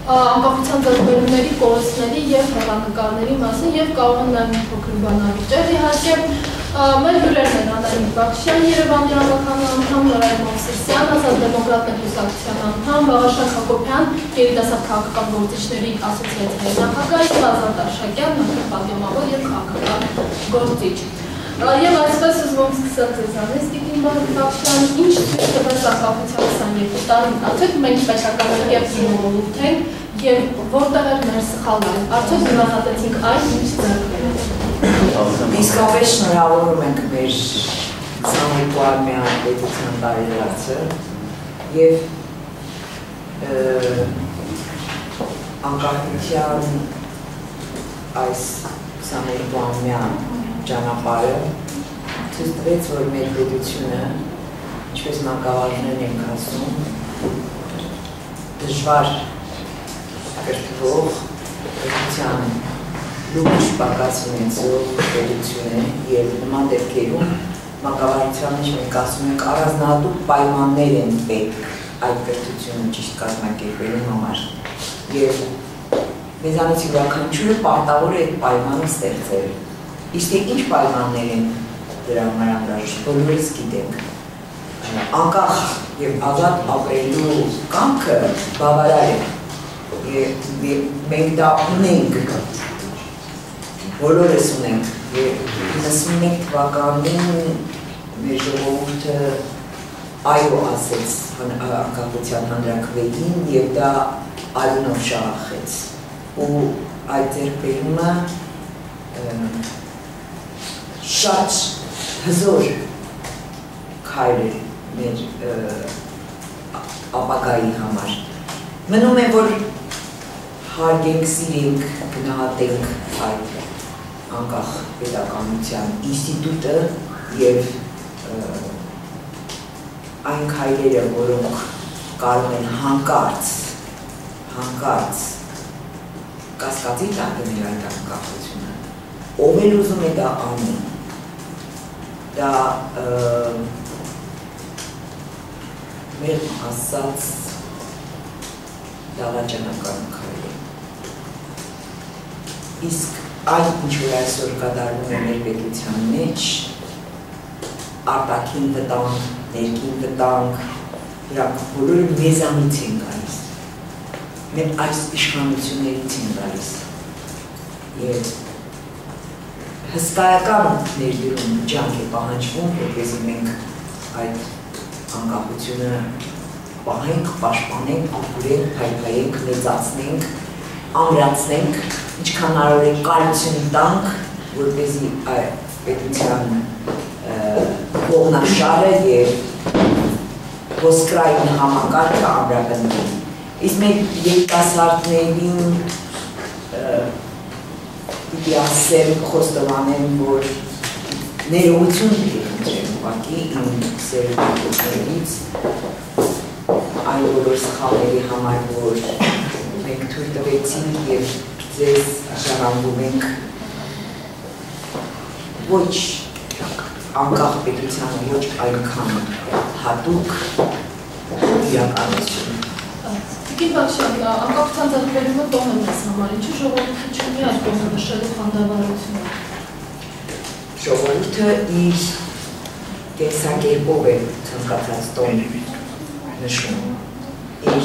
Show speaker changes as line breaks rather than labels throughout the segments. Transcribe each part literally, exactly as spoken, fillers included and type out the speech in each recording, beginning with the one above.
անկախության ձեռքբերումների, կորստների և հեռանկարների մասին և կարող են նաև մի փոքր բանալուծել։ Իհարկե, մեր հյուրերն են Անահիտ Բախշյան, Երևանի Հանրաքվեի անդամ, Նորայր Մովսիսյան, Ազատ դեմոկրատ կուսակցության անդամ, Վաղարշակ Հակոբյան, երիտասարդ քաղաքական գործիչների ասոցիացիայի նախագահ և Ազատ Արշակյան, նախկին պատգամավոր և քաղաքական գործիչ։ Եվ այսպես ուզում սկսել ձեզանից, Տիկին Բախշյան, ինչ ցույց տվեց անկախության քսաներկու տարին, արդյոք մենք պետականորեն և ժողովուրդ ենք և որտեղ էր մեր սխալը, արդյոք նվազատեցինք այն, ինչ ձեռք բերեց։
Իսկապես շնորհավորում ենք մեր քսաներկուամյա պետության տարելացը և անկախության այս քսաներկուամյա ճանապարհը ցույց տվեց, որ մեր պետությունը, ինչպես մանկավարժներն են ասում, դժվար կրթվող պետության լուրջ պակաս ունեցող պետություն է և նման դեպքերում մանկավարժության մեջ մենք ասում ենք առանձնահատուկ պայմաններ են պետք այդ կրթությունը ճիշտ կազմակերպելու համար և մեզանից յուրաքանչյուրը պարտավոր է այդ պայմանը ստեղծել։ Իսկ ինչ պայմաններ են դրա համար անհրաժեշտ, բոլորս գիտենք։ Անկախ և ազատ ապրելու կամքը բավարար է և մենք դա ունենք, բոլորս ունենք և իննսունմեկ թվականին մեր ժողովուրդը այո ասեց անկախության հանրաքվեին և դա արյունով շաղախեց ու այդ ձեռքբերումը շատ հզոր քայլ է մեր ապագայի համար։ Մնում է, որ հարգենք, սիրենք, գնահատենք այդ անկախ պետականության ինստիտուտը և այն քայլերը, որոնք կարող են հանկարծ, հանկարծ կասկածի տակ դնել այդ անկախությունը, ով էլ ուզում է դա անի, դա մեր ասած դավաճանական քայլ է։ Իսկ այն, ինչ որ այսօր կատարվում է մեր պետության մեջ, արտաքին վտանգ, ներքին վտանգ, դրանք բոլորը մեզանից են գալիս, մեր այս իշխանություններից են գալիս և հսկայական ներդրում ջանք է պահանջվում, որպեսզի մենք այդ անկախությունը պահենք, պաշտպանենք, ապուրենք, փայփայենք, մեծացնենք, ամրացնենք, ինչքան հնարավոր է կայունություն տանք, որպեսզի այդ պետության ողնաշարը և ոսկրային համակարգը ամրապնդի։ Իսկ մեր երիտասարդներին պիտի ասեմ, խոստովանեմ, որ ներողություն պիտի խնդրեմ ուղղակի իմ սերունդներից այն բոլոր սխալների համար, որ մենք թույլ տվեցինք և ձեզ ժառանգում ենք ոչ անկախ պետությանը, ոչ այնքան հատուկ իրականություն։
Տիկին Բախշյան, անկախության ձեռքբերումը տոն է մեզ համար, ինչու ժողովուրդը չունի այդ տոնը նշելու խանդավառությունը։
Ժողովուրդը իր կենսակերպով է ցանկացած տոն նշում, իր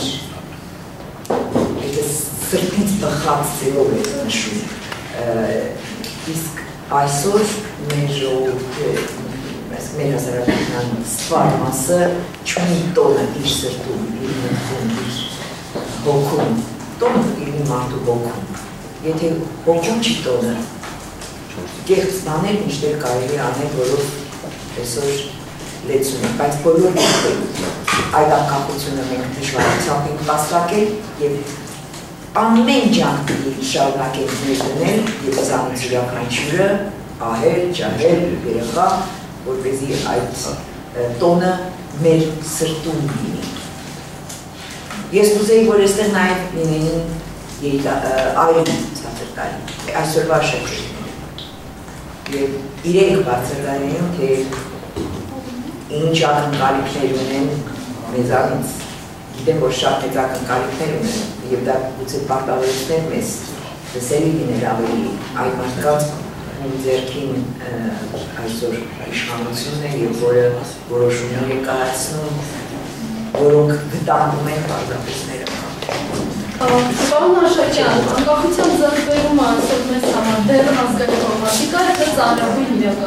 սրտից բխած ձևով է նշում, իսկ այսօր մեր ժողովուրդը, մեր հասարակության սվար մասը չունի տոնը իր սրտում, իր մտքում, իր հոգում, տոնը իր մարդու հոգում, եթե հոգում չի տոնը, կեղծ բաներ միշտեր կարելի անել, որով այսօր լեցուն է, բայց բոլոր այդ անկախությունը մենք դժվարությամբ ենք հասկացել և ամեն ջանք պիտի շարունակենք ներդնել և զանից յուրաքանչյուրը ահել, ջահել, երեխա, որպեսզի այդ տոնը մեր սրտում լինի։ Ես կուզեի, որ այստեղ նաև լինեին այլ ցածրտարի, այսօրվա շրջանում և իրենք բարձրտարինում, թե ինչ ակնկալիքներ ունեն մեզանից գիտեմ, որ շատ մեծ ակնկալիքներ ունեն եւ դա գուցե պարտավորեցներ մեզ լսելի լինել ավելի այդ մարդկանց ում ձեռքին այսօր իշխանությունն է եւ որը որոշումներ է կայացնում, որոնք վտանգում են պարզապես ներկայացնում։
Պարոն Աշակյան, անկախության ձեռքբերումը այսօր մեզ համար դեռ ազգային պրոբլեմատիկա է, թե ծանրագույն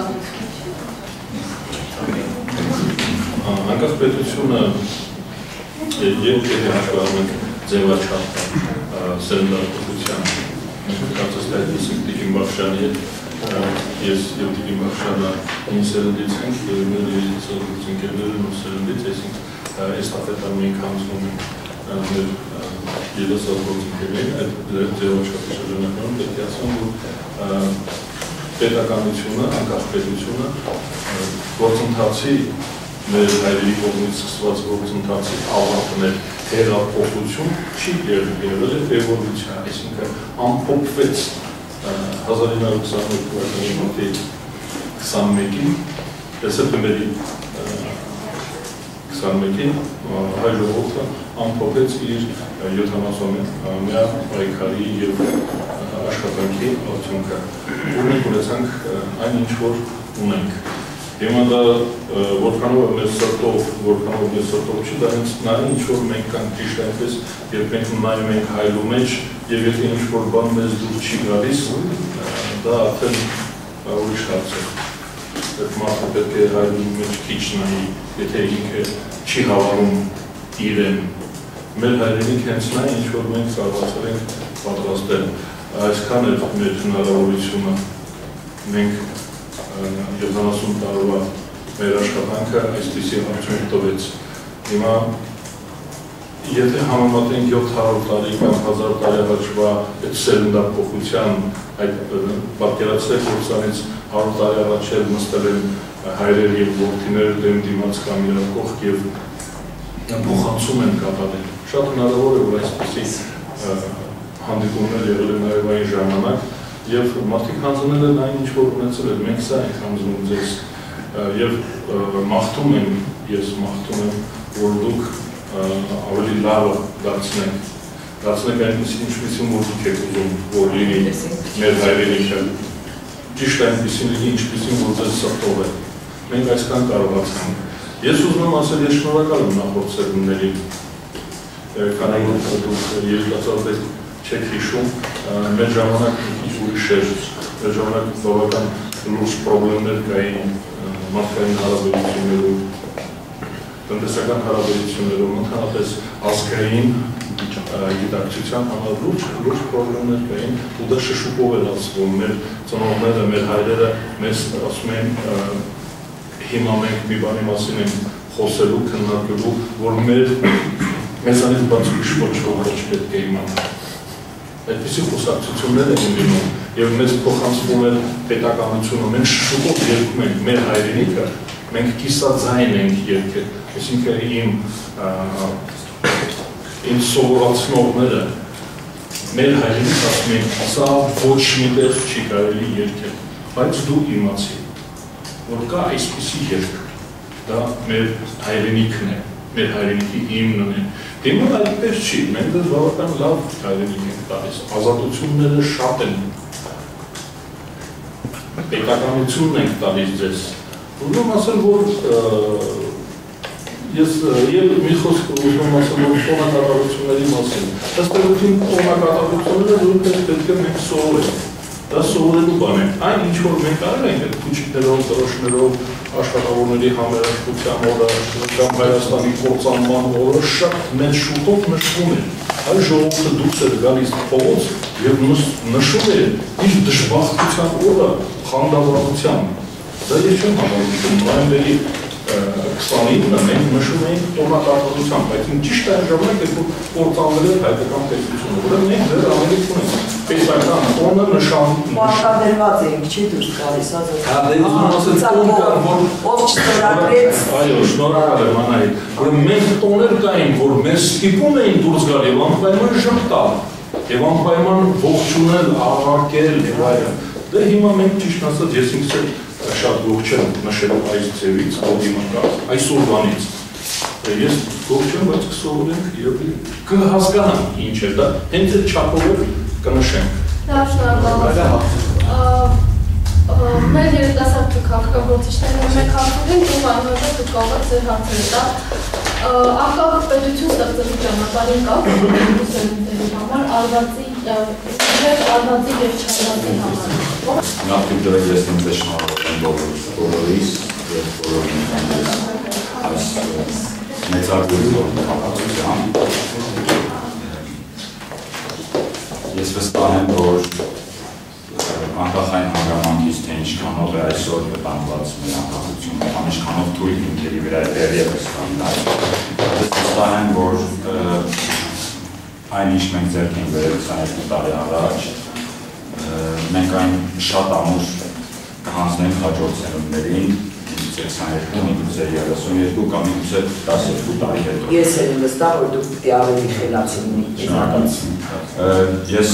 իրականություն։
Անկախ պետությունը երբ եթե հաշվառում ենք ձևաչափ սերնդատվության, կարծես թե այդպիսին Տիկին Բախշյանի հետ ես և Տիկին Բախշյանը ինձ սերնդից ենք և մեր ընկերները նոր սերնդից, այսինքն էստաֆետան մենք հանձնում ենք մեր երեսազգործություններին, այդ ձևաչափի շրջանակներում պետք է ասեմ, որ պետականությունը, անկախ պետությունը գործընթացի մեր հայրերի կողմից սկսված գործընթացի ավարտներ հեղափոխություն չի եղել, էվոլյուցիա, այսինքն ամփոփվեց հազար ինը հարյուր քսաներկու թվականի մարտի քսանմեկին, սեպտեմբերի քսանմեկին հայ ժողովուրդը ամփոփեց իր յոթանասունամյա պայքարի և աշխատանքի արդյունքը, ունենք ունեցանք այն ինչ որ ունենք։ Հիմա դա որքանով է մեր սրտով, որքանով մեր սրտով չի, դա հենց նա ինչ որ մենք կանք ճիշտ այնպես, երբ մենք նայում ենք հայլու մեջ և եթե ինչ որ բան մեզ դուր չի գալիս, դա արդեն ուրիշ հարց է։ Այդ մարդը պետք է հայլու մեջ քիչ նայի, եթե ինքը չի հավանում իրեն։ Մեր հայրենիք հենց նա ինչ որ մենք կարողացել ենք պատրաստել։ Այսքան էր մեր հնարավորությունը, մենք յոթանասուն տարվա մեր աշխատանքը այսպիսի արդյունք տվեց։ Հիմա եթե համեմատենք յոթ հարյուր տարի կամ հազար տարի առաջվա այդ սերնդափոխության, այդ պատկերացրեք, որ սրանից հարյուր տարի առաջ էլ նստել են հայրեր և որդիներ դեմ դիմաց կամ իրար կողք և փոխանցում են կատարել։ Շատ հնարավոր է, որ այսպիսի հանդիպումներ եղել են նաև այն ժամանակ և մարդիկ հանձնել են այն ինչ որ ունեցել են, մենք սա ենք հանձնում ձեզ և մաղթում եմ, ես մաղթում եմ, որ դուք ավելի լավը դարձնենք, դարձնենք այնպիսին ինչպիսին որ դուք եք ուզում, որ լինի մեր հայրենիքը, ճիշտ այնպիսին լինի ինչպիսին որ ձեզ սրտով է, մենք այսքան կարողացանք։ Ես ուզում եմ ասել, ես շնորհակալ եմ նախորդ սերունդներին, քանի որ դուք երիտասարդ չեք հիշում, մեր ժամանակ մի քիչ ուրիշ էր, մեր ժամանակ բավական լուրջ պրոբլեմներ կային մարդկային հարաբերություններում, տնտեսական հարաբերություններում, ընդհանրապես ազգային գիտակցության համար լուրջ պրոբլեմներ կային, ու դա շշուկով էր ասվում, մեր ծնողները, մեր հայրերը մեզ ասում են, հիմա մենք մի բանի մասին ենք խոսելու, քննարկելու, որ մեզանից բաց ուրիշ ոչ ոք չպետք է իմանա։ Այդպիսի խոսակցություններ են լինում և մեզ փոխանցվում է պետականությունը, մենք շշուկով երգում ենք մեր հայրենիքը, մենք կիսաձայն ենք երգել, այսինքն իմ սովորացնողները մեր հայրենիք ասում են, սա ոչ մի տեղ չի կարելի երգել, բայց դու իմացի, որ կա այսպիսի երգ, դա մեր հայրենիքն է, մեր հայրենիքի հիմնն է։ Հիմա այդպես չի, մենք դες բավական լավ հայրենիք ենք տալիս, ազատությունները շատ են, պետականությունն ենք տալիս ձեզ։ Ուզում ասել, որ ես և մի խոսք ուզում ասել, որ տոնակատարությունների մասին։ Ըստերություն տոնակատարությունները դուք պետք է մենք սովորենք, դա սովորելու բան է։ Այն ինչ որ մենք արել ենք այդ քուչիկներով, դրոշներով, աշխատավորների համերաշխության օրը, կամ Հայաստանի կործանման օրը շատ մեծ շուտով նշվում է։ Այս ժողովուրդը դուրս էր գալիս փողոց և նշում է իր դժբախտության օրը խանդավառությամբ։ Դա ես չեմ համարում, նոյեմբերի քսանինը մենք նշում էինք տոնակատարությամբ, բայց ճիշտ այն ժամանակ է, որ կործանվել է հայկական պետությունը, ուրեմն մենք դեռ ավելի ունենք պետական տոնը նշան
Պարտադրված էինք, չի դուրս գալիս,
ով չստորագրեց։ Այո, շնորհակալ եմ Անահիտ, որ մենք տոներ կային, որ մեզ ստիպում էին դուրս գալ և անպայման ժպտալ, և անպայման ողջունել, աղաղակել և այլն։ Դե հիմա մենք ճիշտ ասած ես ինքս շատ ողջ եմ նշելու այս ձևից, այս օրվանից, ես գող չեմ, բայց կսովորենք և կհասկանանք ինչ է դա, հենց այդ չափով կնշենք։
Լավ, շնորհակալ։ Մեր երիտասարդ քաղաքագործիչները մեկ հարցին ու անհրաժեշտ ու կարող է ձեր հարցերը տա։ Անկախ պետություն ստեղծելու ճանապարհին կա ուսումնասիրությունների համար արվածի եւ արվածի եւ չարվածի համար։
Նախ դրեք ես ինձ շնորհակալ բոլորիս եւ բոլոր ինձանից այս մեծարգույն հավաքությամբ։ Ես վստահ եմ, որ անկախ այն հանգամանքից, թե ինչքանով է այսօր վտանգված մեր անկախությունը, կամ ինչքանով թույլ հիմքերի վրա է դեռևս կանգնած։ Ես վստահ եմ, որ այն ինչ մենք ձեռք ենք բերել քսաներկու տարի առաջ, մենք այն շատ ամուր կհանձնենք հաջորդ սերունդներին, միգուցե քսաներկու, միգուցե երեսունյոթ կամ միգուցե տասներկու տարի հետո։
Ես եմ վստահ, որ դուք պետք է ավելի խելացի
լինեք։ Ես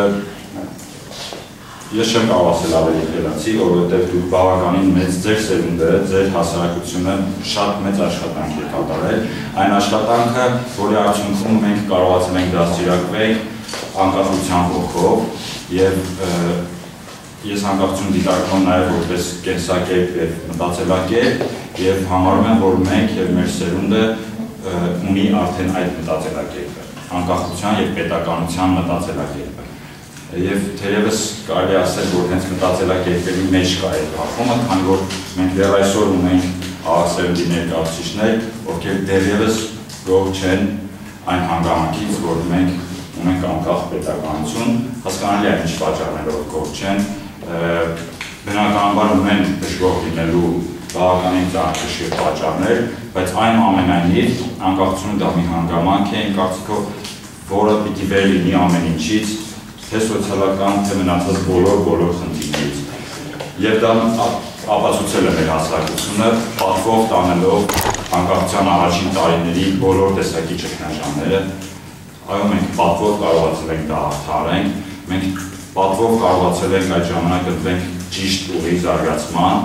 Ես չեմ կարող ասել ավելի խելացի, որովհետև դուք բավականին մեծ ձեր սերունդը, ձեր հասարակությունը շատ մեծ աշխատանք է կատարել։ Այն աշխատանքը, որի արդյունքում մենք կարողացել ենք դաստիարակվել անկախության ոգով եւ ես անկախություն դիտարկում նաև որպես կենսակերպ եւ մտածելակերպ եւ համարում եմ, որ մենք եւ մեր սերունդը ունի արդեն այդ մտածելակերպը, անկախության եւ պետականության մտածելակերպը։ Եվ թերևս կարելի ասել, որ հենց մտածելակերպերի մեջ կա այդ բախումը, քանի որ մենք դեռ այսօր ունենք աղասերնդի ներկայացուցիչներ, ովքեր դեռևս գոհ չեն այն հանգամանքից, որ մենք ունենք անկախ պետականություն, հասկանալի է ինչ պատճառներով գոհ չեն, բնականաբար ունեն դժգոհ լինելու բավականին ծանրաշիռ պատճառներ, բայց այնուամենայնիվ անկախությունը դա մի հանգամանք է, իմ կարծիքով, որը պիտի վեր լինի ամեն ինչից, թե սոցիալական, թե մնացած բոլոր-բոլոր խնդիրներից։ Եվ դա ապացուցել է մեր հասարակությունը, պատվով տանելով անկախության առաջին տարիների բոլոր տեսակի ճգնաժամերը։ Այո, մենք պատվով կարողացել ենք դա հաղթահարենք, մենք պատվով կարողացել ենք այդ ժամանակ գտնվենք ճիշտ ուղի զարգացման։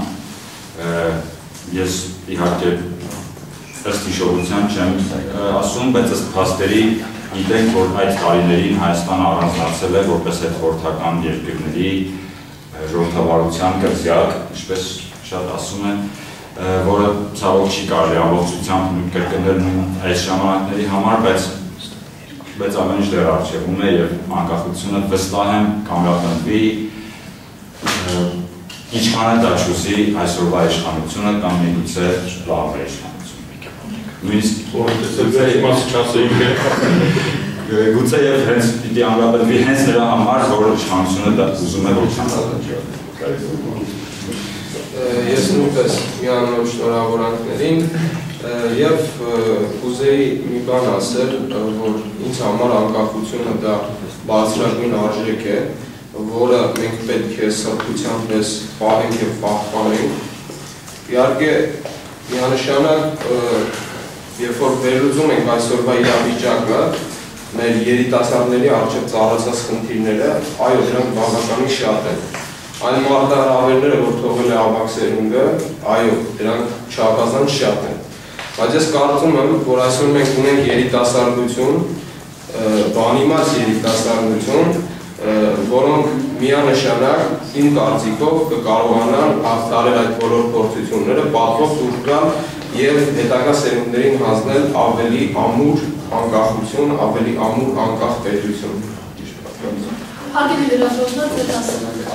Ես իհարկե ըստ հիշողության չեմ ասում, բայց ըստ փաստերի գիտենք, որ այդ տարիներին Հայաստանը առանձնացել է որպես հետխորհրդական երկրների ժողովրդավարության կղզյակ, ինչպես շատ ասում են, որը ցավոք չի կարելի ամբողջությամբ կրկնել այս ժամանակների համար, բայց բայց ամեն ինչ դեռ առջևում է եւ անկախությունը վստահ եմ կամրապնդվի, ինչքան է դա չուզի այսօրվա իշխանությունը կամ միգուցե լավը իշխանությունը։ Նույնիսկ գուցե եւ հենց պիտի ամրապնդվի հենց նրա համար, որ իշխանությունը դա ուզում է որ չանցկացնի։
Ես նույնպես միանալով շնորհավորանքներին եւ կուզեի մի բան ասել, որ ինձ համար անկախությունը դա բարձրագույն արժեք է, որը մենք պետք է սրբությամբ պես պահենք եւ պահպանենք։ Իհարկե միանշանակ երբ որ վերլուծում ենք այսօրվա իրավիճակը, մեր երիտասարդների առջև ծառացած խնդիրները, այո, դրանք բավականին շատ են։ Այն մարտահրավերները, որ թողել է ավագ սերունդը, այո, դրանք չափազանց շատ են։ Բայց ես կարծում եմ, որ այսօր մենք ունենք երիտասարդություն, բանիմաց երիտասարդություն, որոնք միանշանակ իմ կարծիքով կկարողանան հաղթահարել այդ բոլոր փորձությունները, պատվով դուրս գալ եւ հետագա սերունդներին հանձնել ավելի ամուր անկախություն, ավելի ամուր անկախ պետություն։
Հարգելի լրագրողներ, ձեր ասում եք։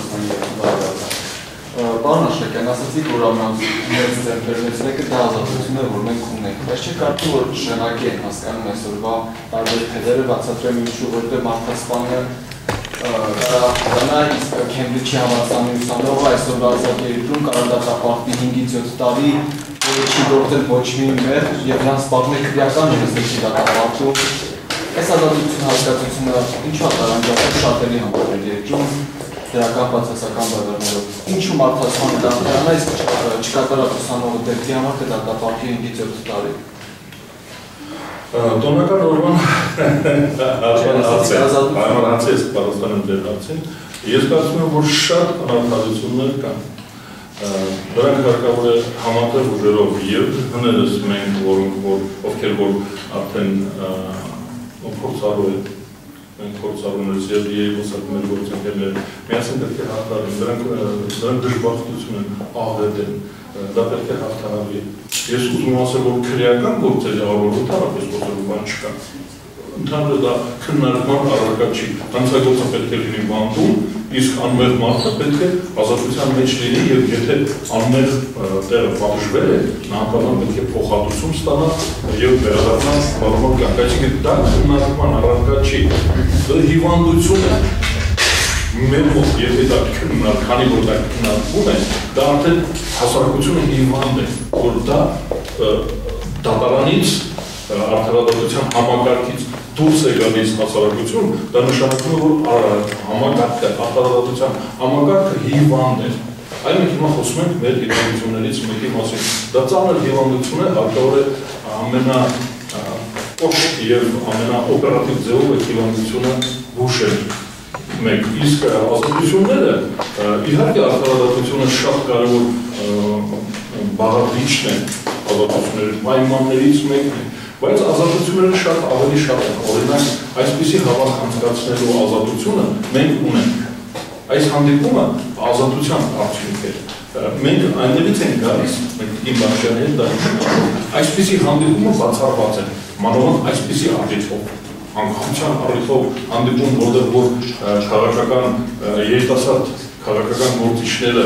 Պարոն Աշակյան, ասացիք, որ ամենամեծ ձեռքբերումներից մեկը դա ազատությունն է, որ մենք ունենք։ Բայց չի կարծում, որ շնորհակի են հասկանում այսօրվա տարբեր թեզերը, բացատրեմ ինչու, որտեղ մարդասպանը դառնա, իսկ Քեմբրիջի համալսարանի ուսանողը այսօրվա ազատագրում կարողացապարտի հինգից յոթ տարի, որը չի գործել ոչ մի մեղ, եւ նրան սպառնում է քրեական ժողովրդի դատապարտում։ Այս ազատություն հասկացությունը ինչու է տարանջատել շատերի համար երկրում դրական բացասական բաժաններով։ Ինչու մարդասպանը դառնա, իսկ չկատարած ուսանողը դեպքի համար թե դատապարտի հինգից յոթ տարի։
Տոնական օրվան հարցից, պարոստանեմ դեր հարցին, ես կարծում եմ, որ շատ անարդարություններ կան։ Դրանք հարկավոր է համատեղ ուժերով եւ հներս մենք որոնք որ ովքեր որ արդեն փորձառու են մենք փորձառուներից եւ երիտասարդ մեր գործընկերներ միասին պետք է հաղթարեն դրանք դրանք դժբախտություն են աղետ են դա պետք է հաղթանալի ես ուզում ասեմ որ քրեական գործերի առօրյա տարապես գործելու բան չկա ընդհանուր դա քննարկման առարկա չի հանցագործը պետք է լինի բանտում իսկ անմեղ մարդը պետք է ազատության մեջ լինի եւ եթե անմեղ տեղը պատժվել է նա անպայման պետք է փոխհատուցում ստանա եւ վերադառնա նորմալ կյանք այսինքն դա քննարկման առարկա չի դա հիվանդություն է մեր մոտ եթե դա քննարկվում քանի որ դա քննարկվում է դա արդեն հասարակությունը հիվանդ է որ դա դատարանից արդարադատության համակարգից դուրս է գալիս հասարակություն, դա նշանակում է, որ համակարգը, արդարադատության համակարգը հիվանդ է։ Այլ մենք հիմա խոսում ենք մեր հիվանդություններից մեկի մասին։ Դա ծանր հիվանդություն է, հարկավոր է ամենակոշտ եւ ամենաօպերատիվ ձևով այդ հիվանդությունը բուժել։ Մեկ իսկ ազատությունները, իհարկե արդարադատությունը շատ կարևոր բաղադրիչն է ազատությունների պայմաններից մեկն է։ Բայց ազատությունները շատ ավելի շատ են, օրինակ այսպիսի հավաք անցկացնելու ազատությունը մենք ունենք։ Այս հանդիպումը ազատության արդյունք է։ Մենք այնտեղից ենք գալիս, մենք իմ Բաշյանի հետ դա այսպիսի հանդիպումը բացառված է, մանավանդ այսպիսի առիթով, անկախության առիթով հանդիպում, որտեղ որ քաղաքական երիտասարդ քաղաքական գործիչները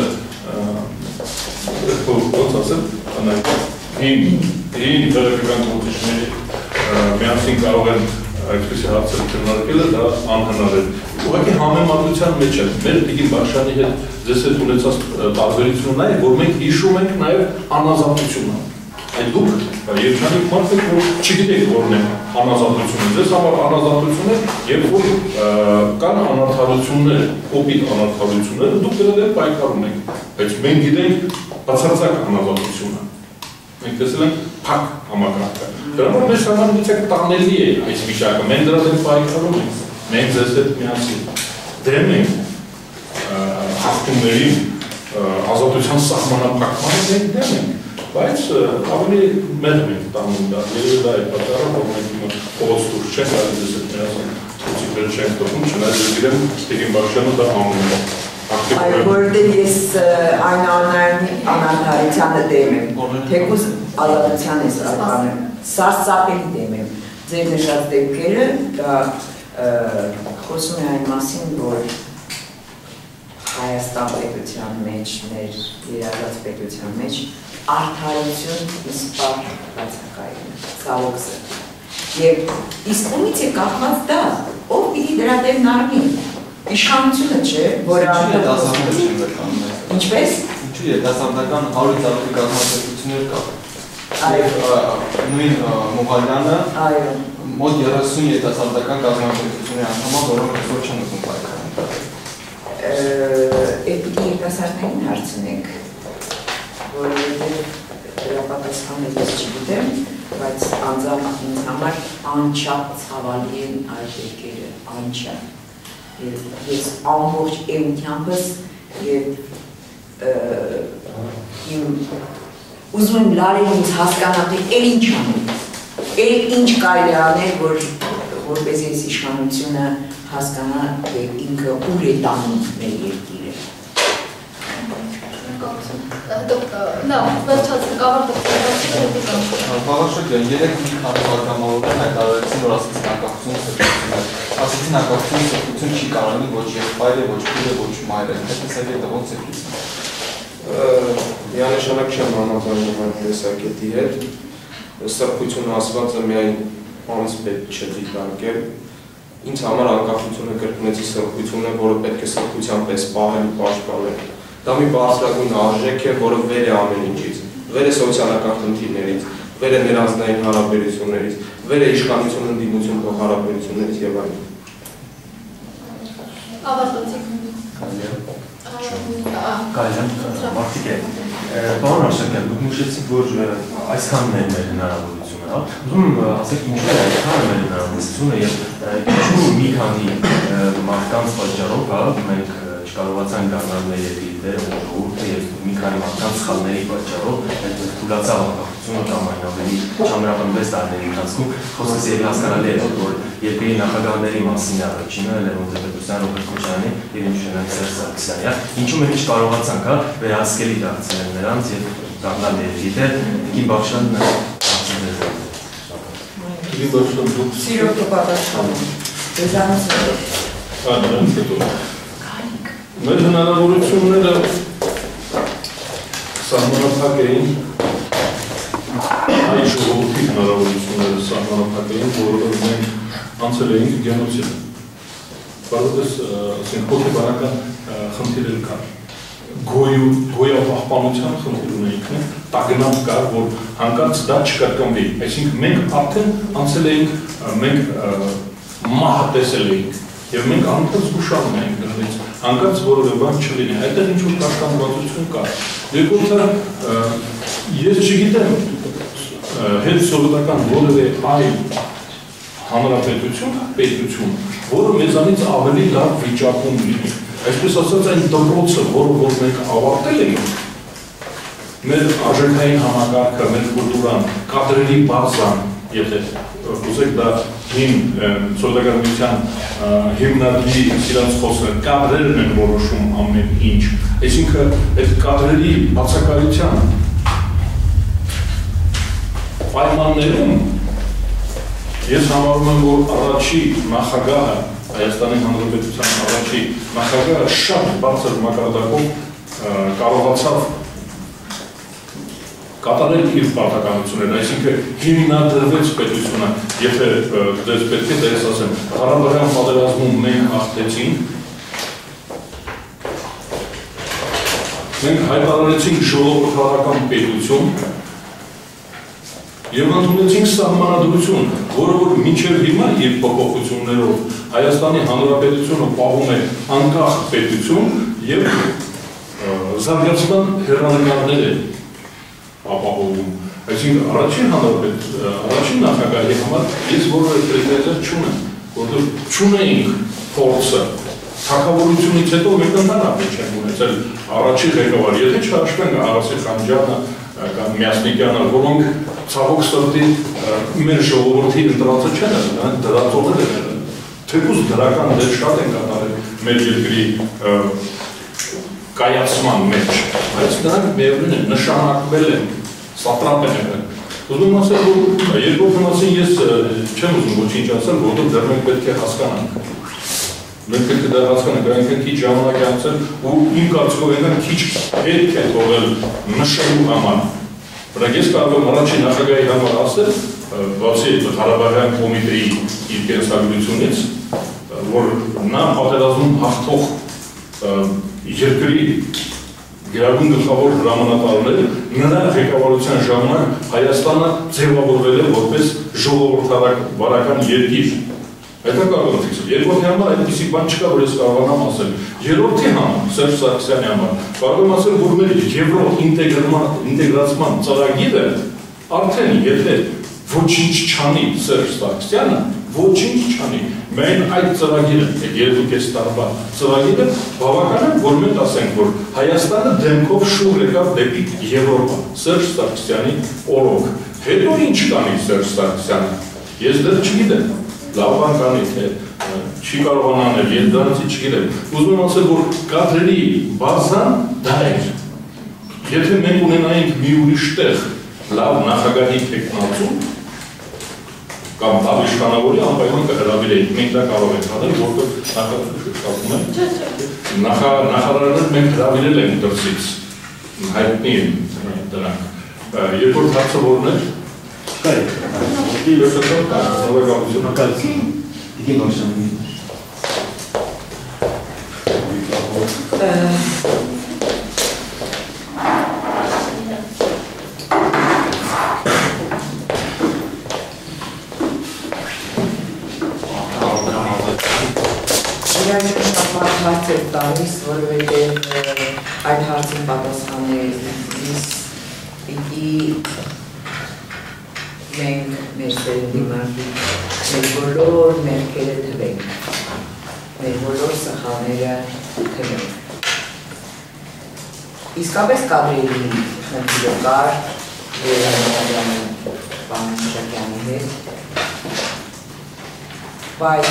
ոնց ասեմ, հին Հին քաղաքական գործիչների միասին կարող են այսպիսի հարցեր քննարկելը, դա անհնար է։ Ուղղակի համեմատության մեջ է, մեր Տիկին Բաշյանի հետ ձեզ հետ ունեցած տարբերությունը նա է, որ մենք հիշում ենք նաև անազատությունը։ Այդ դուք երջանիկ մարդ եք, որ չգիտեք որն է անազատությունը։ Ձեզ համար անազատություն է, երբ որ կան անարդարություններ, կոպիտ անարդարությունները, դուք դրա դեմ պայքարում եք։ Բայց մենք գիտենք բացարձակ անազատությունը։ Մենք տեսել ենք փակ համակարգը։ Դրա համար մեր համանունից տանելի է այս վիճակը։ Մենք դրա դեմ պայքարում ենք։ Մենք ձեզ հետ միասին դեմ ենք հաղթումների ազատության սահմանափակմանը մենք դեմ ենք։ Բայց ավելի մեղմ ենք տանում դա։ Երևի դա է պատճառը, որ մենք հիմա փողոց դուրս չենք գալիս ձեզ հետ միասին ցուցիքներ չենք տվում, չնայած գիտեմ Տիկին Բաշյանը դա անում է։
Այլ որտեղ ես այն անարդարությանը դեմ եմ, թեկուզ ազատության ես արկանում, սարսափելի դեմ եմ, ձեր նշած դեպքերը դա խոսում է այն մասին, որ Հայաստան պետության մեջ, մեր երազած պետության մեջ արդարություն իսպար բացակայում է, ցավոքսը։ Եվ իսկ ումից է կախված դա, ով պիտի դրա դեմ նարմի։ Իշխանությունը չէ, որը ինչպես?
Ինչու է դասանդական հարյուր տարի կազմակերպություններ կա։ Նույն Մուղալյանը մոտ երեսուն երիտասարդական կազմակերպությունների անդամ է, որոնք այսօր չեն ուզում պայքարել։
Այդ երիտասարդներին հարցնենք, որովհետև դրա պատասխանը ես չգիտեմ, բայց անձամբ ինձ համար անչափ ցավալի են այդ երկերը, անչափ։ Ես ամբողջ էությունս և ուզում եմ լարել ինձ հասկանալ էլ ինչ անել, էլ ինչ կարելի անել, որպես ես իշխանությունը հասկանա ինքը ուր է տանում մեր երկիրը։
Նա, վերջացնենք, ավարտենք։
Բաղաշոկյան, երեք մի քանի պատգամավորներ հայտարարեցին, որ ասեցին անկախություն սրբությունը։ Ասեցին անկախություն սրբություն չի կարանի ոչ եղբայր է, ոչ քույր է, ոչ մայր է։ Հետո դա ոնց է լսվում։
Միանշանակ չեմ համաձայնում այդ տեսակետի հետ։ Սրբությունը ասվածը միայն անց պետք չէ դիտարկել։ Ինձ համար անկախությունը կրկնեցի սրբությունը, որը պետք է սրբության պես պահել ու պաշտպանել։ Դա մի բարձրագույն արժեք է, որը վեր է ամեն ինչից, վեր է սոցիալական խնդիրներից, վեր է ներանձնային հարաբերություններից, վեր է իշխանություն ընդդիմություն փոխ հարաբերություններից եւ այլն։
Ավարտեցիք։
Կարելի մարդիկ է։ Պարոն Արշակյան, դուք նշեցիք, որ այսքանն է մեր հնարավորությունը, հա։ Ուզում եմ ասեք ինչու է այսքանը մեր հնարավորությունը եւ ինչու մի քանի մարդկանց պատճառով, հա, մենք չկարողացան գարնալ մեր երկրի դերը ժողովուրդը եւ մի քանի մարդկանց սխալների պատճառով այդ թուլացավ անկախությունը կամ այնավերի չամրապնդվեց տարիների ընթացքում խոսքս եւ հասկանալի է որ երկրի նախագահների մասին առաջինը Լևոն Տեր-Պետրոսյան, Ռոբերտ Քոչարյանի եւ ինչու՞նք Սերժ Սարգսյանը ինչու մենք չկարողացանք հա վերահսկելի դարձնել նրանց եւ դառնալ երկրի դեր Տիկին Բաղշյանն
Սիրո պատասխանում դեզանից
մեր հնարավորությունները սահմանափակ էին այդ ժողովրդի հնարավորությունները սահմանափակ էին որովհետև մենք անցել էինք գենոցիդ որովհետև ասենք հոգեբանական խնդիրներ կան գոյապահպանության խնդիր ունեինք տագնապ կար որ հանկարծ դա չկրկնվի այսինքն մենք արդեն անցել էինք մենք մահը տեսել էինք եւ մենք անընդհատ զգուշանում էինք դրանից հանկարծ որևէ բան չլինի այդտեղ ինչ-որ կաշկանդվածություն կա երկրորդը ես չգիտեմ հետ սովետական որևէ այլ հանրապետություն պետություն որը մեզանից ավելի լավ վիճակում լինի այսպես ասած այն դպրոցը որը որ մենք ավարտել ենք մեր արժեքային համակարգը մեր կուլտուրան կադրերի բազան եթե ուզեք դա հին սովետական միության հիմնադրի սիրած խոսքը կադրերն են որոշում ամեն ինչ այսինքն այդ կադրերի բացակայության պայմաններում ես համարում եմ որ առաջի նախագահը Հայաստանի Հանրապետության առաջի նախագահը շատ բարձր մակարդակով կարողացավ կատարել իր պարտականությունները, այսինքն հիմնադրվեց պետությունը, եթե դες պետք է դες ասեմ, Ղարաբաղյան պատերազմում մենք հաղթեցինք, մենք հայտարարեցինք ժողովրդական պետություն եւ ընդունեցինք սահմանադրություն, որը որ մինչև հիմա իր փոփոխություններով Հայաստանի Հանրապետությունը պահում է անկախ պետություն եւ զարգացման հեռանկարներ է ապահովում։ Այսինքն առաջին հանրապետ, առաջին նախագահի համար ես որևէ պրետենզիա չունեմ, որովհետեւ չունեինք փորձը թագավորությունից հետո մենք ընդհանրապես չենք ունեցել առաջի ղեկավար, եթե չհաշվենք Արասի Խանջյանը կամ Միասնիկյանը, որոնք ցավոք սրտի մեր ժողովրդի ընտրածը չեն, դրածողներ են, թեկուզ դրական դեր շատ են կատարել մեր երկրի կայացման մեջ, բայց նրանք միևնույն է, նշանակվել են, սատրապել են։ Ուզում եմ ասել, որ երկրորդ մասին ես չեմ ուզում ոչինչ ասել, որովհետև դեռ մենք պետք է հասկանանք։ Մենք պետք է դեռ հասկանանք, այնքան քիչ ժամանակ է անցել, ու իմ կարծիքով այնքան քիչ պետք է թողել նշելու համար։ Բայց ես կարող եմ առաջին նախագահի համար ասել, բացի Ղարաբաղյան կոմիտեի իր կենսագրությունից, որ նա պատերազմում հաղթող երկրի գերագույն գլխավոր հրամանատարները նրա ղեկավարության ժամանակ Հայաստանը ձևավորվել է որպես ժողովրդավարական երկիր։ Այդ է կարող եմ ֆիքսել։ Երկրորդի համար այդպիսի բան չկա, որ ես կարողանամ ասել։ Երրորդի համար, Սերժ Սարգսյանի համար, կարող եմ ասել, որ մեր եվրո ինտեգրացման ծրագիրը արդեն եթե ոչինչ չանի Սերժ Սարգսյանը, ոչինչ չանի։ Մենք այդ ծրագիրը, այդ երկու կես տարվա ծրագիրը բավական է, որ մենք ասենք, որ Հայաստանը դեմքով շուռ եկավ դեպի Եվրոպա, Սերժ Սարգսյանի օրոք։ Հետո ինչ կանի Սերժ Սարգսյանը։ Ես դեռ չգիտեմ, լավ բան կանի, թե չի կարողան անել, ես դրանցի չգիտեմ։ Ուզում եմ ասել, որ կադրերի բազան դա էր։ Եթե մենք ունենայինք մի ուրիշ տեղ լավ նախագահի թեկնածու, կամ լավ իշխանավորի անպայման կհրավիրեինք, մենք դա կարող ենք անել, որտեղ նախարարներ մենք հրավիրել ենք դրսից, հայտնի են դրանք։ Երկրորդ հարցը որն էր։
Տիկին Բաղշյանի։
Հարց է տալիս, որովհետև այդ հարցին պատասխանելիս պիտի մենք մեր սերնդի մարդիկ մեր բոլոր մեղքերը թվենք, մեր բոլոր սխալները թվենք։ իսկապես կադրերի խնդիրը կար Երևանի պարոն Շակյանի հետ, բայց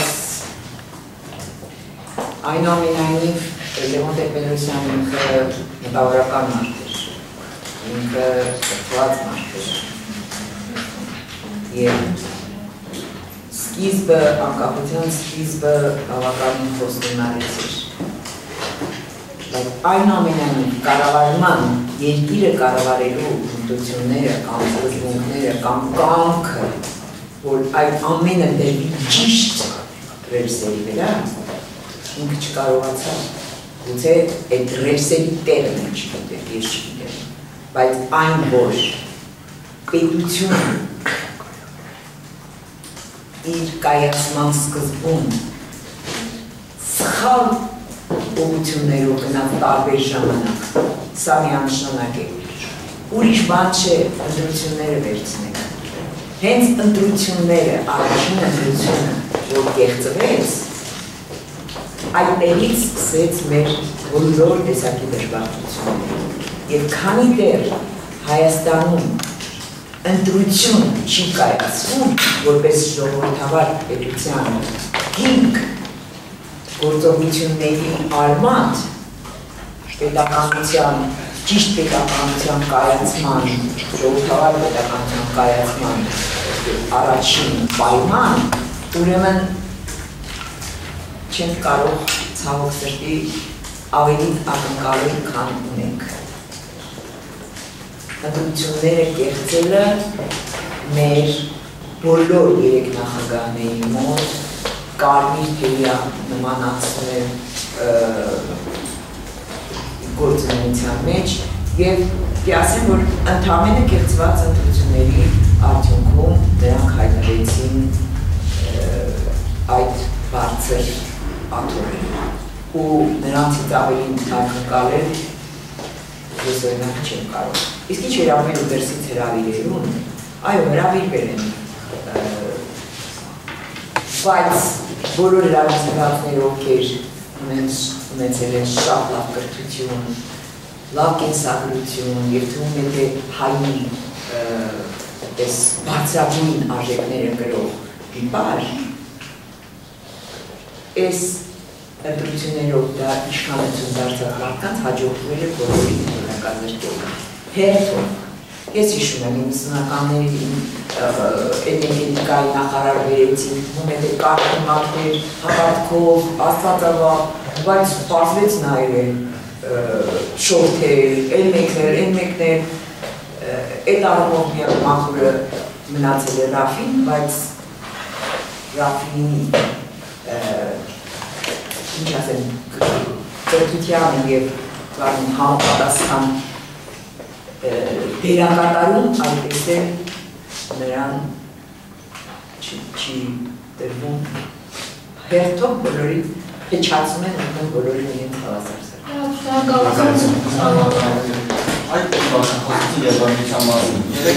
այնուամենայնիվ Լևոն Տեր-Պետրոսյանը ինքը մտավորական մարդ էր, ինքը կրթված մարդ էր և սկիզբը, անկախության սկիզբը բավականին խոստումնալից էր։ Բայց այնուամենայնիվ կառավարման, երկիրը կառավարելու հմտությունները կամ սկզբունքները կամ կամքը, որ այդ ամենը դեպի ճիշտ ռելսերի վրա, ինքը չկարողացավ, գուցե այդ ռելսերի տեղն է չգիտեր, ես չգիտեմ, բայց այն, որ պետությունը իր կայացման սկզբում սխալ ուղղություններով գնաց տարբեր ժամանակ, սա միանշանակ է։ Ուրիշ բան չէ ընտրությունները վերցնեք։ Հենց ընտրությունները, առաջին ընտրությունը, որ կեղծվեց, այդտեղից սկսեց մեր բոլոր տեսակի դժբախտությունները։ Եվ քանի դեռ Հայաստանում ընտրություն չի կայացվում, որպես ժողովրդավար պետության հիմք գործողությունների արմատ պետականության, ճիշտ պետականության կայացման, ժողովրդավար պետականության կայացման առաջին պայման, ուրեմն չենք կարող ցավոք սրտի ավելի ակնկալել, քան ունենք։ Ընտրությունները կեղծելը մեր բոլոր երեք նախագահների մոտ կարմիր թեյա նմանացնել գործունեության մեջ և կասեմ, որ ընդամենը կեղծված ընտրությունների արդյունքում նրանք հայտնվեցին այդ բարձր աթոռին ու նրանցից ավելի ակնկալել ես օրինակ չեմ կարող։ Իսկ ինչ վերաբերում է դրսից հրավիրելուն, այո, հրավիրվել են, բայց բոլոր հրավիրվածները, ովքեր ունեցել են շատ լավ կրթություն, լավ կենսագրություն և թվում է թե հայի այս բարձրագույն արժեքները կրող վիպար, այս ընտրություններով դա իշխանություն դարձած մարդկանց հաջողվել է բոլորի հնարակազրկել։ Հերթով, ես հիշում եմ իննսունականների էներգետիկայի նախարար վերեցին, թվում է թե կարդում մարդեր, հավատքով, աստվածավա, բայց պարզվեց նայել են շորթեր, են մեկներ, են մեկներ, այդ առումով միակ մախուրը մնացել է Ռաֆին, բայց Ռաֆինի ինչ ասեմ, կրթության և համապատասխան դերակատարում այդպես է նրան չի տրվում հերթով բոլորի փչացում են ուտում բոլորի իրենց հավասարսը։
Այդ խոսքի եվրամիության մասին, երեք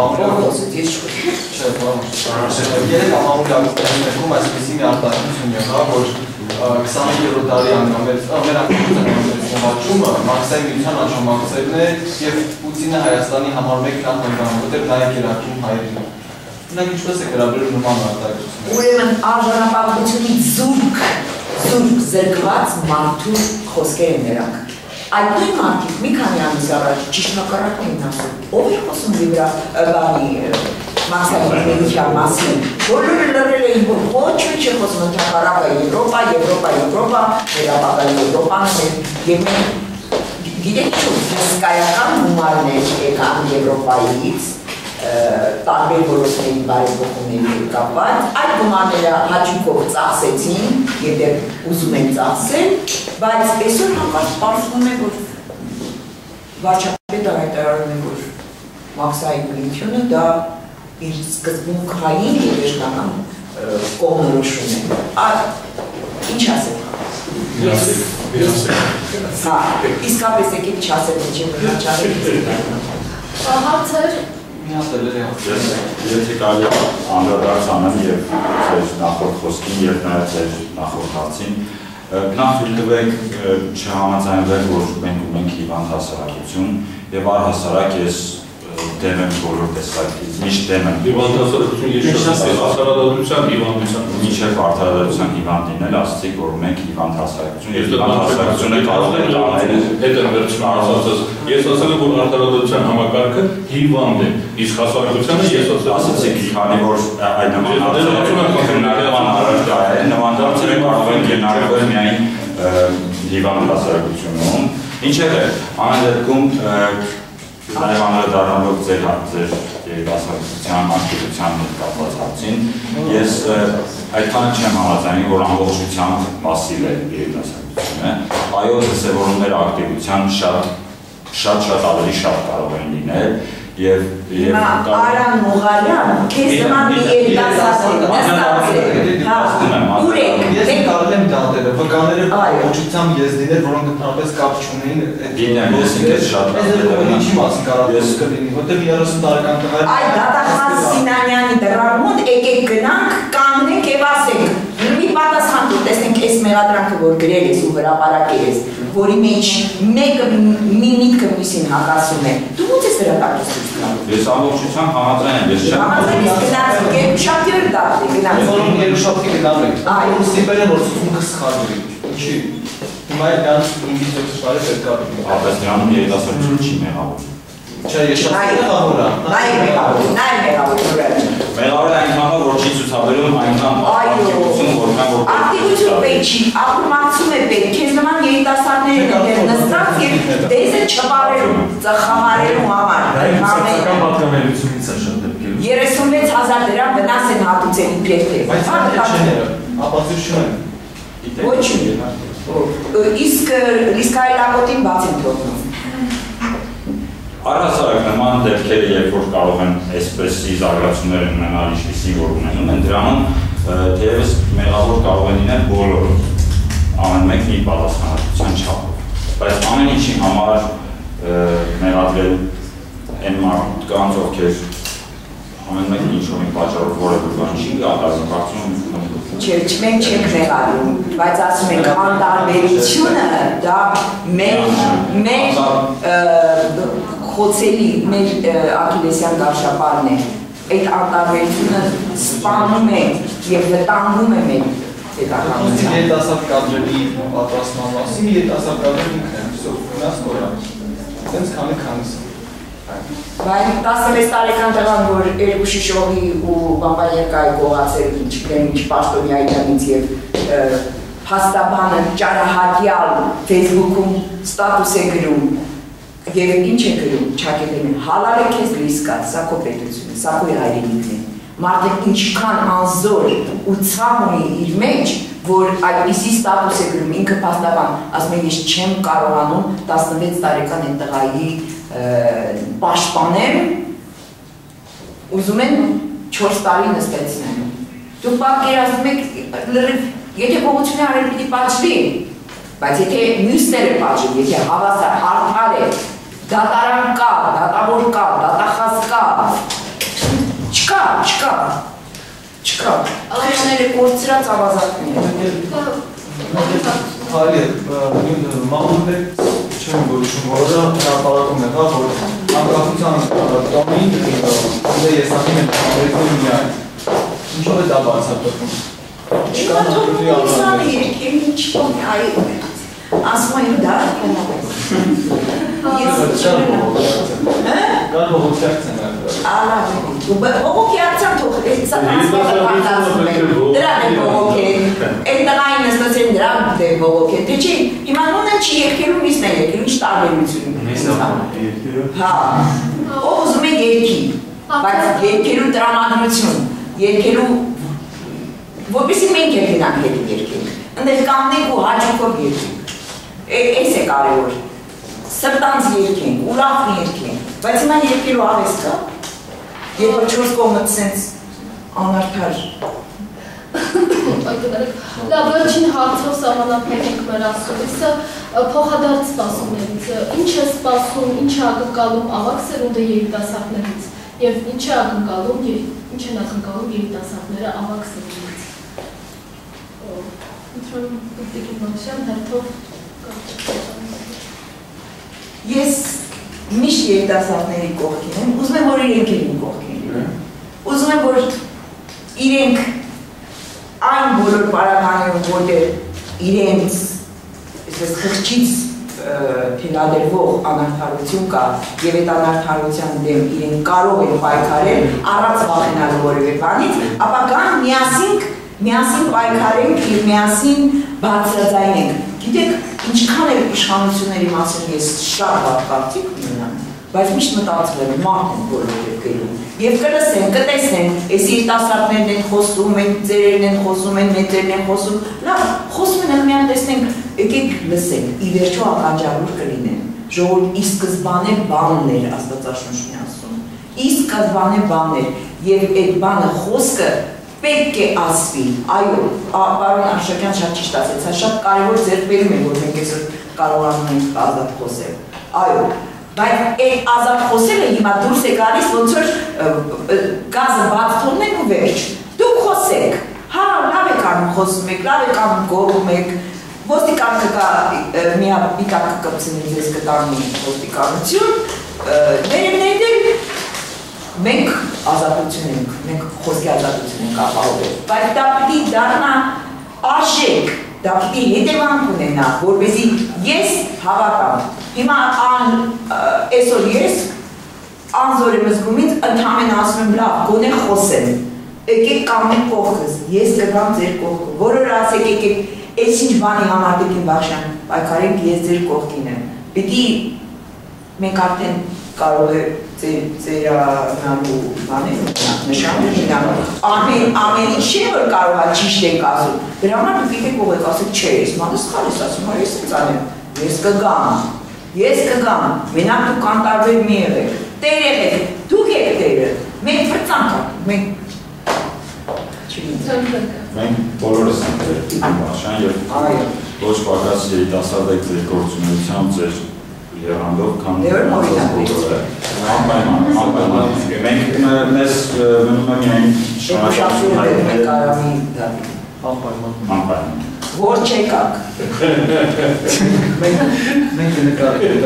ամամուլյակստերի ներքում այսպիսի մի արտահայտություն եղավ, որ քսաներորդ դարի անգամից մեր անգամից նվաճումը Մաքսայի միության աջակցությունն է և Պուտինը Հայաստանի համար մեկ նախագահ, որտեղ նա է կերակրում հայերին։ Նրանք ինչպես է գրաբերում նման արտահայտությունները։
Ուրեմն արժանապատվությունից զուրկ, զուրկ զրկված մարդու խոսքեր են նրանք։ Այդ նույն մարդիկ մի քանի ամիս առաջ ճիշտ հակառակն էին ասում, ով էր խոսում բանի Մաքսայի միության մասին, բոլորը լռել էին, որ ոչ մի չի խոսում ընդհակառակը Եվրոպա, Եվրոպա, Եվրոպա, վերապակալ Եվրոպան և մենք գիտեք ինչ հսկայական գումարներ եկան Եվրոպայից տարբեր ոլորտների բարեփոխումների կապված, այդ գումարները հաճույքով ծախսեցին և դեռ ուզում են ծախսել, բայց այսօր հանկարծ պարզվում է, որ վարչապետը հայտարարում է, որ Մաքսայի միությունը դա իր սկզբունքային և երաշտական կողմնորոշում է։ Ինչ ասել։ Իսկապես եկեք չասել, ինչ եմ վրաչարել։
Հարցեր։
Եթե կարելի անդրադարձ անեմ և ձեր նախորդ խոսքին և նաև ձեր նախորդ հարցին, Նախ թույլ տվեք չհամաձայնվել, որ մենք ունենք հիվանդ հասարակություն եւ առհասարակ ես դեմ եմ բոլոր տեսակից, միշտ դեմ եմ։
Հիվանդ հասարակություն ես արդարադատության հիվանդության։
Մինչև արդարադատության հիվանդ լինել, ասացիք, որ մենք հիվանդ հասարակություն եւ հիվանդ հասարակությունը կարող է դառնալ
հետ են վերջնում ասածս։ Ես ասել եմ, որ արդարադատության համակարգը հիվանդ է, իսկ հասարակությանը ես
ասացիք, քանի որ այդ նման հարցերը նման հարցերը կարող են քննարկվել միայն հիվանդ հասարակությունում։ Ինչևէ, ամեն դեպքում Նաև անդրադառնալով ձեր երիտասարդության ակտիվության հետ կապված հարցին, ես այդքան չեմ համաձայնի, որ ամբողջությամբ պասիվ է երիտասարդությունը, այո, դրսևորումներ ակտիվության շատ-շատ ավելի շատ կարող են լինել եւ
Արան Մողարյան, քեզ նման մի երիտասարդ ուր եք,
ես կարող եմ դատել, վկաները ոչությամբ եզդիներ, որոնք ընդհանրապես կապ չունեին
Գիտեմ, ես ինքս շատ
ինչի մասին կարող ես կլինի, որտեղ երեսուն տարեկան տղա
Այ դատախազ Սինանյանի դրան մոտ եկեք գնանք, կանգնենք եւ ասենք մի պատասխան դու տեսնենք այս մեղադրանքը, որ գրել ես ու հրապարակել ես, որի մեջ մեկը մի միտքը մյուսին հակասում է, դու ո՞նց ես հրապարակել
Ես ամբողջությամբ համաձայն եմ, ես չեմ
Համաձայն ես գնացեք, երկուշաբթի օր դատի գնացեք
Որոնք երկուշաբթի գնալեք, այո, ստիպել են, որ ցուցմունքը սխալվի, ինչի, հիմա է դրանց ինգիզիոն սխալը պետք է լինի
Ապես դրանում երիտասարդությունը չի մեղավոր
Չէ, ես շատ մեղավոր եմ
Նա է մեղավոր, նա է մեղավոր
Մեղավոր է այնքանով, որ չի ցուցաբերում այնքան ակտիվություն, որքան որ
Ակտիվություն պետք չի, ապրումակցում է պետք, քեզ նման երիտասարդներ են նստած եւ դեզը չբարելու, ծխամարելու համար երեսունվեց հազար դրամ վնաս են հատուցել իբրեթե
Բայց հատուցները, ապացույցում են
Ոչ Իսկ Լիսկայի լակոտին բաց են թողնում
Առհասարակ նման դեպքերը, երբ որ կարող են այսպեսի զարգացումներ ունենալ ինչպիսի որ ունենում են, դրանում թեևս մեղավոր կարող են լինել բոլորը, ամեն մեկ մի պատասխանատվության չափով, բայց ամեն ինչի համար մեղադրել այն մարդկանց, ովքեր ամեն մեկ ինչ-որ մի պատճառով որևէ բան չի կատարում, կարծում եմ
Չէ, մենք չենք մեղադրում, բայց ասում ենք անտարբերությունը դա մեր խոցելի, մեր աքիլեսյան գարշապարն է, այդ անտարբերությունը սպանում է և վտանգում է մեր հետաքանության։
Երիտասարդ կադրերի պատրաստման մասին, երիտասարդ կադրեր ինքն են, սով գնաց նորա, տենց քանի քանիս։
Բայց տասնվեց տարեկան տղան, որ երկու շիշողի ու բամբաներկայի կողացել չգրեմ ինչ պաշտոնյայինից և փաստաբանը ճարահատյալ Facebook-ում ստատուս է գրում և ինչ է գրում, չակետին է, հալալ է կեզ լիսկա, սա քո պետությունը, սա քո հայրենիքն է, մարդը ինչքան անզոր ու ցավ ունի իր մեջ, որ այդպիսի ստատուս է գրում, ինքը փաստաբան, ասում է ես չեմ կարողանում տասնվեց տարեկան այդ տղայի պաշտպանեմ, ուզում են չորս տարի նստեցնեն։ Դուք պատկերացնում եք լրիվ, եթե փոխությունը արել պիտի պատժվի, բայց եթե մյուսները պատժեն, եթե հավասար հարթար է, դատարան կա, դատավոր կա, դատախազ կա, չկա, չկա, չկա, խեղները կործրած ավազակներ։
Հայ, մաղուլներ չեմ գորիշում, որը հրապարակում է, որ անկախության տոնին դե եսակին են ամերիկում միայն, ինչով է դա բացատրվում։
Չկա թողնում իսանը երկել ինչ տոն է այում է, ասում այն դա կոմով
Կար բողոքի ակցեն
այլ բողոքի ակցան թող, սա հասպատը պատասում է, դրան է բողոք է, այդ նղային նստացեն դրան է բողոք է, թե չի, հիմա նունը չի երկերում իսն է երկերում, ինչ տարբերություն Հա, ով ուզում է երկի, բայց երկերու տրամադրություն, երկերու, որպեսի մենք է գնանք հետ երկենք, ընդել կամնենք ու հաճուկով երկենք, այս է կարևոր, սրտանց երկենք, ուրախն երկենք, բայց հիմա երկերու աղես կա, երբ որ չորս կողմըց սենց անարդար
Լավ, վերջին հարցով սահմանափակենք մեր ասուլիսը, փոխադարձ սպասումներից, ինչ է սպասում, ինչ է ակնկալում ավագ սերունդը երիտասարդներից և ինչ է ակնկալում, ինչ են ակնկալում երիտասարդները ավագ սերունդից։
Ես միշտ երիտասարդների կողքին եմ, ուզում եմ, որ իրենք էլ իմ կողքին լինեն։ Ուզում եմ, որ իրենք այն բոլոր պարագաներում, որտեղ իրենց խղճից թելադրվող անարդարություն կա եւ այդ անարդարության դեմ իրենք կարող են պայքարել առանց վախենալու որևէ բանից, ապա կան միասին միասին պայքարենք եւ միասին բարձրաձայնենք։ Գիտեք, ինչքան էլ իշխանությունների մասին ես շատ վատ կարծիք ունենամ, բայց միշտ մտածում եմ մարդ են բոլոր դեպքերում։ Եվ կլսեն, կտեսնեն, այս երիտասարդներն են խոսում, այդ ծերերն են խոսում, այդ մեծերն են խոսում, լավ, խոսում են, միան տեսնենք, եկեք լսենք, ի վերջո ականջալուր կլինեն։ Ժողովուրդ, ի սկզբանե բանն էր Աստվածաշունչն ասում։ Ի սկզբանե բանն էր, եւ այդ բանը խոսքը պետք է ասվի։ Այո, պարոն Արշակյան շատ ճիշտ ասեց, սա շատ կարևոր ձեռքբերում է, որ մենք այսօր կարողանում ենք ազատ խոսել։ Այո, բայց այդ ազատ խոսելը հիմա դուրս է գալիս, ոնց որ գազը բաց թողնենք ու վերջ։ Դուք խոսեք։ Հա, լավ եք անում, խոսում եք, լավ եք անում, գոռում եք։ Ոստիկանը կա մի հատ պիտակ կպցնի ձեզ կտանի ոստիկանություն, ներևներդեր մենք ազատություն ենք, մենք խոսքի ազատություն ենք ապահովել, բայց դա պիտի դառնա արժեք, դա պիտի հետևանք ունենա, որպեսզի ես հավատամ։ Հիմա այսօր ես անզոր եմ զգում ինձ, ընդհանրեն ասում եմ լավ, գոնե խոսեմ, եկեք կանգնեք կողքս, ես կգամ ձեր կողքը, որը ասեք եկեք Այս ինչ բանի համար Տիկին Բախշյան պայքարենք ես ձեր կողքին եմ։ Պիտի մենք արդեն կարող է ծերանալու բաներ նշաններ լինանալ։ Ամեն ինչ չէ, որ կարող է ճիշտ ենք ասում։ Դրա համար դուք եկեք ող եք ասեք չէ, ես մանս խալ ես ասում, ես ինձ անեմ, ես կգամ, ես կգամ, մենակ դուք անտարբեր մի եղեք, տեր եղեք, դուք եք տերը, մենք վրծանք ենք,
Մենք բոլորս ենք ձեր Տիկին Բախշյան և ոչ պակաս երիտասարդ եք ձեր գործունեությամբ, ձեր եղանդով, քան բոլորը։ Անպայման, անպայման։ Մենք մեզ մնում է միայն շնորհակալություն հայտնել։ Անպայման։
Որ չեկաք։
Մենք նկարենք։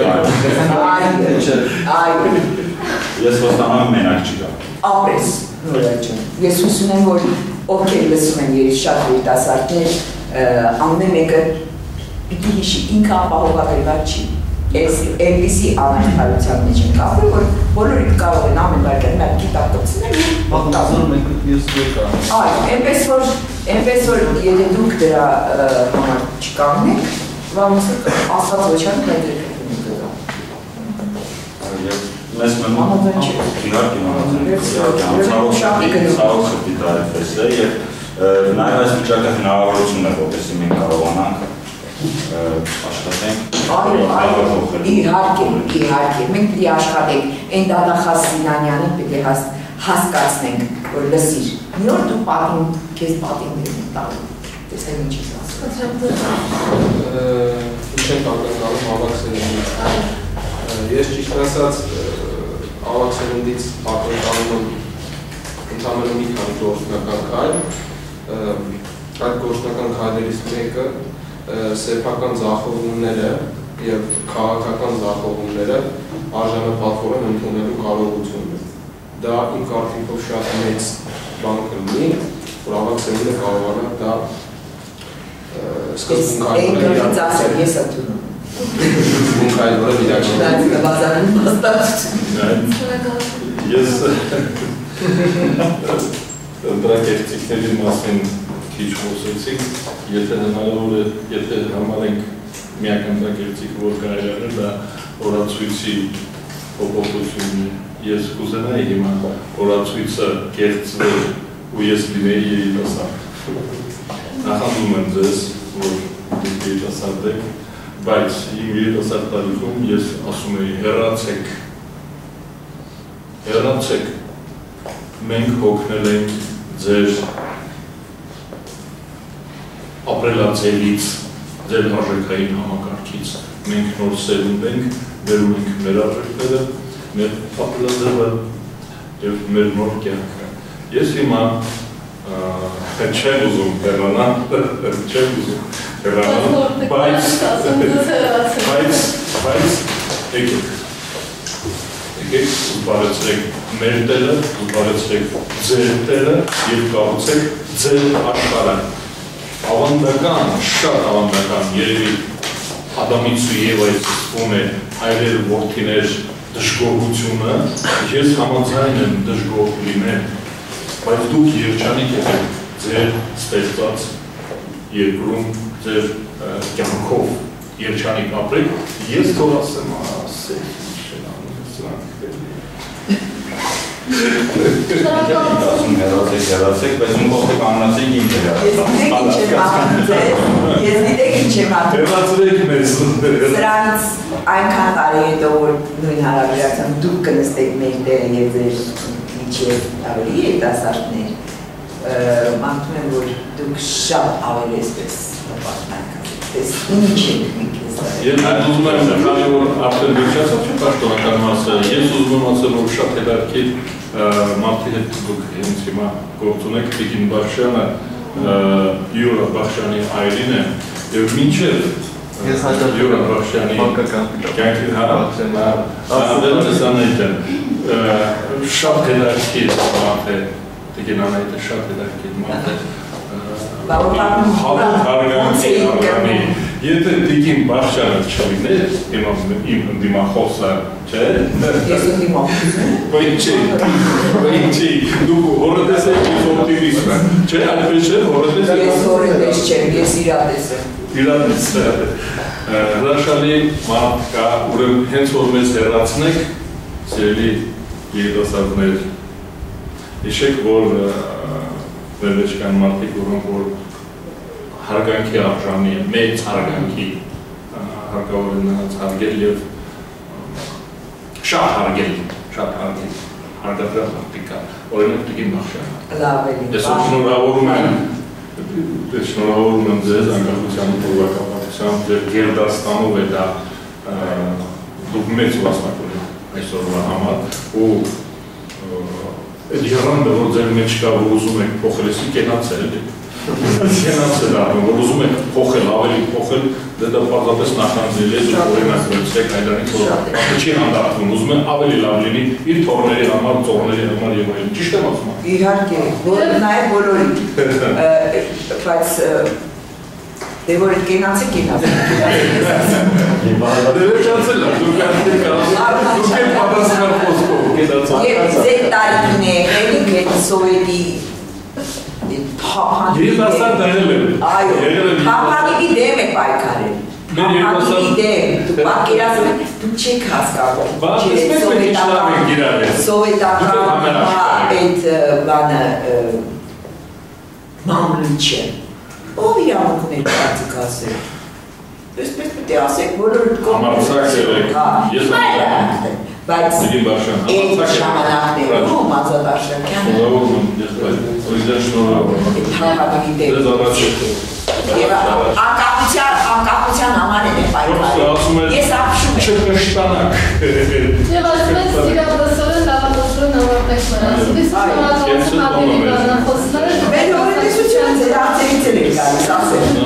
Այո։
Ես ոստանում մենակ չկա։
Ապրես, նորաճն։ Ես հուսում եմ, որ ովքեր լսում են երից շատ երիտասարդներ, ամեն մեկը պիտի հիշի ինքը ապահովագրված չի։ Այս այնպիսի անարդարության մեջ ենք ապրում, որ բոլորիդ կարող են ամեն վայրկյան մեկ գիտակ կպցնել ու
Պատմասում մենք ես դուր կարամ։
Այո, այնպես որ այնպես որ եթե դուք դրա համար չկանգնեք, ոնց ասած ոչ այն դա
Մեզ մնում իհարկե ցավոք սրտի տարեպես է և նաև այս վիճակը հնարավորություն է, որպեսզի մենք կարողանանք աշխատենք
իհարկե, իհարկե, մենք պիտի աշխատենք, այն դատախազ Սինանյանին պիտի հասկացնենք, որ լսիր, մի օր դու պատին, քեզ պատին դերում տալու, տեսնեմ ինչ ես ասում։
Ինչ ենք ակնկալում ավակ սերնդից։ Ես ճիշտ ասած ավակ սերնդից ակնկալում եմ ընդհանրապես մի քանի գործնական քայլ, այդ գործնական քայլերից մեկը սեփական ձախողումները եւ քաղաքական ձախողումները արժանապատվորեն ընդունելու կարողությունն է։ Դա իմ կարծիքով շատ մեծ բան կլինի, որ ավակ սերունդը կարողանա դա
սկզբունքայինորեն ես ընդունում։
Սկզբունքայինորեն իրականացնել։
Ես ընտրակերտիկների մասին քիչ խոսեցի, եթե հնարավոր է, եթե համարենք միակ ընտրակերտիկ, որ կարելի է, դա օրացույցի փոփոխությունն է։ Ես կուզենայի հիմա օրացույցը կեղծվել ու ես լինեի երիտասարդ։ Նախատում եմ ձեզ, որ դուք երիտասարդ եք, բայց իմ երիտասարդ տարիքում ես ասում էի հեռացեք, հեռացեք, մենք հոգնել ենք ձեր ապրելաձևից, ձեր արժեքային համակարգից, մենք նոր սերունդ ենք, վերում ենք մեր արժեքները, մեր ապրելաձևը և մեր նոր կյանքը։ Ես հիմա չեմ ուզում հեռանալ, չեմ ուզում հեռանալ, բայց բայց բայց եկեք եկեք զբաղեցրեք մեր տերը, զբաղեցրեք ձեր տերը և կառուցեք ձեր աշխարհը։ Ավանդական, շատ ավանդական, երևի Ադամից ու Եվայից սկսվում է հայրեր, որդիներ դժգոհությունը, ես համաձայն եմ դժգոհ լինել, բայց դուք երջանիկ եք ձեր ստեղծած երկրում, ձեր կյանքով երջանիկ ապրեք, ես թող ասեմ, ասեք,
ասում հեռացեք, հեռացեք, բայց ում կողտեք աննացեք ինչ է
Ես դիտեք ինչ եմ ատում։
Հեռացրեք մեզ։
Սրանից այնքան տարի հետո, որ նույն հարաբերակցությամբ դուք կնստեք մեր տերը և ձեր միջև ավելի երիտասարդներ, մաղթում եմ, որ դուք շատ ավելի էսպես նպատնակացեք, ինչ եք մենք
Ես ուզում եմ, քանի որ արդեն վերջացած չէ պաշտոնական մասը, ես ուզում եմ ասել, որ շատ հետաքրքիր մարդի հետ դուք հենց հիմա գործ ունեք, Տիկին Բախշյանը, Յուրա Բախշյանի այրին է, և մինչև Յուրա Բախշյանի կյանքի հարաբերակցությամբ ես Անահիտը շատ հետաքրքիր մարդ է, Տիկին Անահիտը շատ հետաքրքիր մարդ է, հավոք հարգանքի արգանի, եթե Տիկին Բախշյանը չլիներ, իմ ընդդիմախոսը, չէ՞։
Ես ընդդիմախոս եմ։
Բայց չի, բայց չի, դուք հորատես եք իմ օպտիմիզմը, չէ՞, այդպես չէ, հորատես եք։
Ես հորատես չեմ, ես իրատես եմ։
Իրատես է։ Հրաշալի մարդ կա, ուրեմն հենց որ մեզ հեռացնեք, սիրելի երիտասարդներ, հիշեք, որ մեր մեջ կան մարդիկ, որոնք որ հարգանքի արժանի է, մեծ հարգանքի հարկավոր է նրանց հարգել և շատ հարգել, շատ հարգել, հարգադրած մարդիկ կա, օրինակ Տիկին Բախշյանը։
Լավ էլի։
Ես շնորհավորում եմ, շնորհավորում եմ ձեզ անկախության փոխակապակցությամբ, ձեր գերդաստանով է դա դուք մեծ վաստակ ունեք այսօրվա համար ու այդ եղանդը, որ ձեր մեջ կա, որ ուզում եք փոխել, եսի կենացել, կենացել արդեն, որ ուզում եք փոխել, ավելի փոխել, դա պարզապես նախանձել է, դուք օրինակ վերցրեք այդանից, որ ապը չի հանդարտվում, ուզում են ավելի լավ լինի, իր թորների համար, ծողների համար և այլն, ճիշտ եմ ասում։
Իհարկե, որ նաև բոլորին, բայց դե որ այդ կենացեք, կենացեք,
Դե վերջացել է, դուք արդեն դուք եք պատասխան խոսքով, կենացել։
Եվ ձեր տարիքն է, ելիք այդ սովետի
Երիտասարդ դեղել եմ։
Այո, հապանիվի դեմ է պայքարել։ Հապանիվի դեմ, դու պատկերացնում եք, դու չեք հասկանում։ Սովետական այդ բանը մամլիչ է։ Ով իրավունքն է կարծիք ասել։ Այսպես պետք է ասեք, բոլորը կողմից բայց այդ ժամանակներում Ազատ Աշակյանը
Ձեզ առաջ
և անկախության համար է պայքարել, ես ապշում եմ
չկշտանաք
Եվ ասմեց սիրավրասորը լավատոսրոն ավարտեք մնաց Իսկ համատոսում ապերի բանախոսները
Մեր հորետեսությունը ձեր արձերից էլ է գալիս ասել